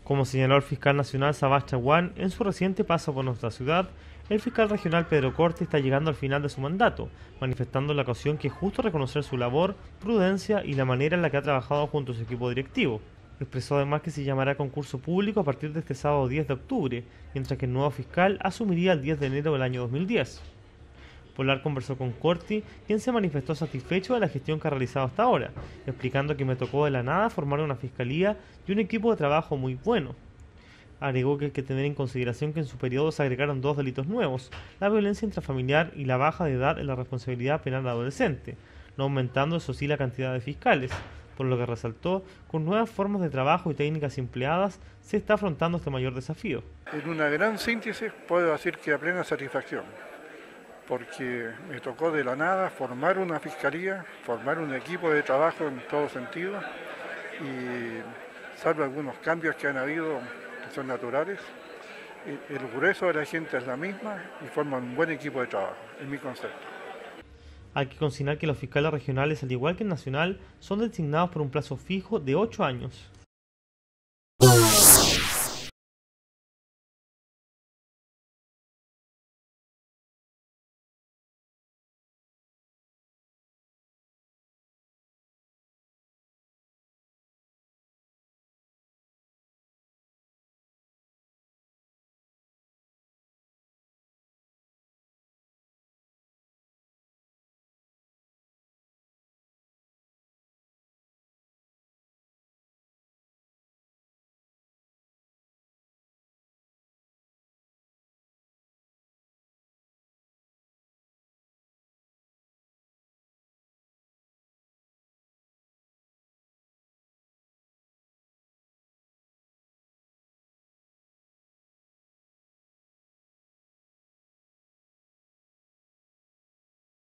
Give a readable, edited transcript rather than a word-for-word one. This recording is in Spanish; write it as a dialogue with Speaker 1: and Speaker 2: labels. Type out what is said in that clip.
Speaker 1: Como señaló el fiscal nacional Sabás Chaguán en su reciente paso por nuestra ciudad, el fiscal regional Pedro Corte está llegando al final de su mandato, manifestando en la ocasión que es justo reconocer su labor, prudencia y la manera en la que ha trabajado junto a su equipo directivo. Expresó además que se llamará concurso público a partir de este sábado 10 de octubre, mientras que el nuevo fiscal asumiría el 10 de enero del año 2010. Polar conversó con Corti, quien se manifestó satisfecho de la gestión que ha realizado hasta ahora, explicando que me tocó de la nada formar una fiscalía y un equipo de trabajo muy bueno. Agregó que hay que tener en consideración que en su periodo se agregaron dos delitos nuevos, la violencia intrafamiliar y la baja de edad en la responsabilidad penal adolescente, no aumentando eso sí la cantidad de fiscales, por lo que resaltó, con nuevas formas de trabajo y técnicas empleadas se está afrontando este mayor desafío.
Speaker 2: En una gran síntesis puedo decir que a plena satisfacción, porque me tocó de la nada formar una fiscalía, formar un equipo de trabajo en todo sentido y salvo algunos cambios que han habido que son naturales, el grueso de la gente es la misma y forman un buen equipo de trabajo, es mi concepto.
Speaker 1: Hay que consignar que los fiscales regionales, al igual que el nacional, son designados por un plazo fijo de 8 años.